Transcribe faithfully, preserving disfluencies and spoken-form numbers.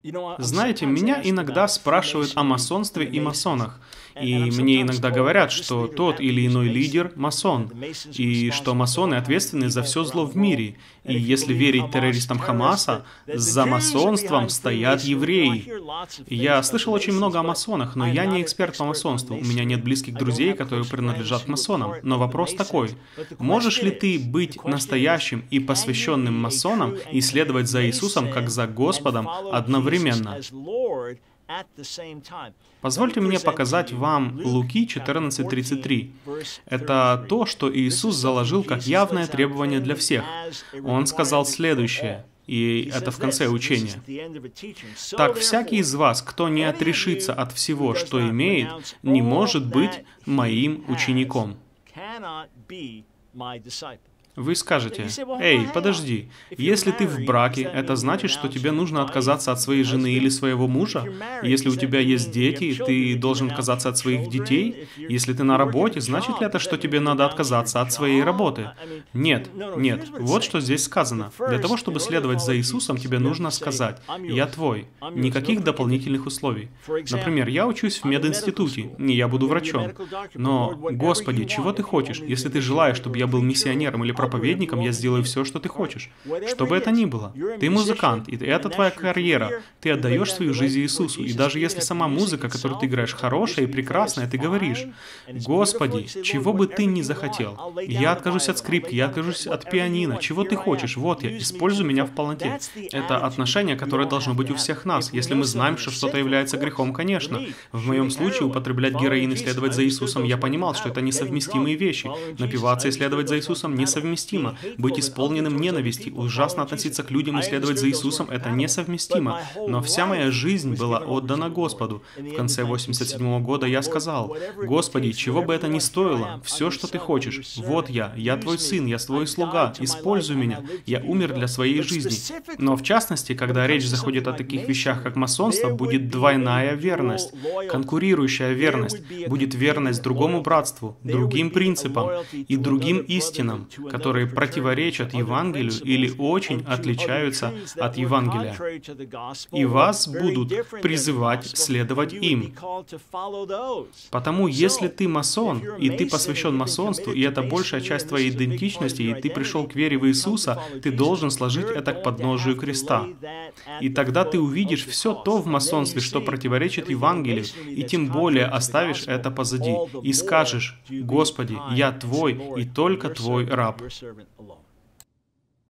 Знаете, меня иногда спрашивают о масонстве и масонах, и мне иногда говорят, что тот или иной лидер — масон, и что масоны ответственны за все зло в мире, и если верить террористам Хамаса, за масонством стоят евреи. Я слышал очень много о масонах, но я не эксперт по масонству, у меня нет близких друзей, которые принадлежат к масонам, но вопрос такой: можешь ли ты быть настоящим и посвященным масоном и следовать за Иисусом как за Господом одновременно? Позвольте мне показать вам Луки четырнадцать тридцать три. Это то, что Иисус заложил как явное требование для всех. Он сказал следующее, и это в конце учения. «Так всякий из вас, кто не отрешится от всего, что имеет, не может быть моим учеником». Вы скажете: «Эй, подожди, если ты в браке, это значит, что тебе нужно отказаться от своей жены или своего мужа? Если у тебя есть дети, ты должен отказаться от своих детей? Если ты на работе, значит ли это, что тебе надо отказаться от своей работы?» Нет, нет, вот что здесь сказано. Для того, чтобы следовать за Иисусом, тебе нужно сказать: «Я твой». Никаких дополнительных условий. Например, я учусь в мединституте, и я буду врачом. Но, Господи, чего ты хочешь? Если ты желаешь, чтобы я был миссионером или проповедником, я сделаю все, что ты хочешь. Что бы это ни было. Ты музыкант, и это твоя карьера. Ты отдаешь свою жизнь Иисусу. И даже если сама музыка, которую ты играешь, хорошая и прекрасная, ты говоришь: «Господи, чего бы ты ни захотел. Я откажусь от скрипки, я откажусь от пианино. Чего ты хочешь? Вот я, используй меня в полноте». Это отношение, которое должно быть у всех нас. Если мы знаем, что что-то является грехом, конечно. В моем случае употреблять героин и следовать за Иисусом, я понимал, что это несовместимые вещи. Напиваться и следовать за Иисусом несовместимо. Быть исполненным ненависти, ужасно относиться к людям и следовать за Иисусом — это несовместимо. Но вся моя жизнь была отдана Господу. В конце восемьдесят седьмого года я сказал: «Господи, чего бы это ни стоило, все, что ты хочешь. Вот я, я твой сын, я твой слуга, используй меня. Я умер для своей жизни». Но в частности, когда речь заходит о таких вещах, как масонство, будет двойная верность, конкурирующая верность, будет верность другому братству, другим принципам и другим истинам, которые противоречат Евангелию или очень отличаются от Евангелия. И вас будут призывать следовать им. Потому если ты масон, и ты посвящен масонству, и это большая часть твоей идентичности, и ты пришел к вере в Иисуса, ты должен сложить это к подножию креста. И тогда ты увидишь все то в масонстве, что противоречит Евангелию, и тем более оставишь это позади, и скажешь: «Господи, я Твой и только Твой раб». servant alone.